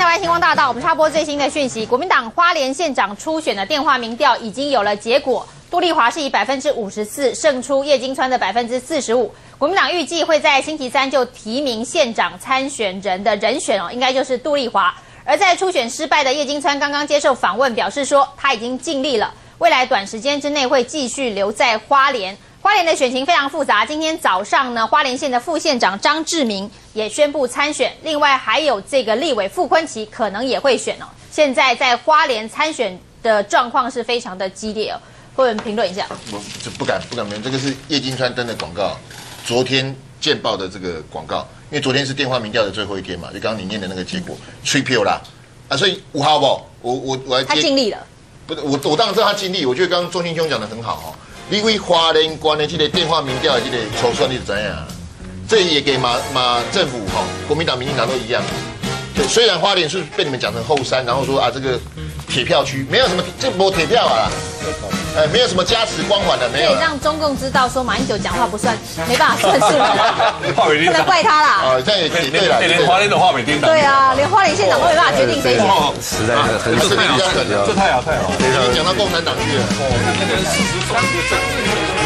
台湾星光大道，我们插播最新的讯息。国民党花莲县长初选的电话民调已经有了结果，杜丽华是以54%胜出叶金川的45%。国民党预计会在星期三就提名县长参选人的人选应该就是杜丽华。而在初选失败的叶金川刚刚接受访问，表示说他已经尽力了，未来短时间之内会继续留在花莲。花莲的选情非常复杂，今天早上呢，花莲县的副县长张志明也宣布参选，另外还有这个立委傅昆萁可能也会选哦。现在在花莲参选的状况是非常的激烈哦，会员评论一下。 我这不敢评论，这个是叶金川登的广告，昨天见报的这个广告，因为昨天是电话民调的最后一天嘛，就刚刚你念的那个结果，吹票啦啊，所以5号不，我还他尽力了， 不是我当然知道他尽力，我觉得刚刚钟信兄讲的很好哦。你为花莲县的这个电话民调的这个筹算你是怎样？这也给马政府国民党、民进党都一样。对，虽然花莲是被你们讲成后山，然后说啊这个铁票区没有什么，这没铁票啊啦，没有什么加持光环的，没有。 对，让中共知道说马英九讲话不算，没办法算数了，不能怪他啦。 啊，这样也对啦。 连花莲的话没听到。 对啊，连花莲县长都没办法决定这一点。 实在是很这太好， 这太好，已经讲到共产党去了。 哦，那个事实走一个正。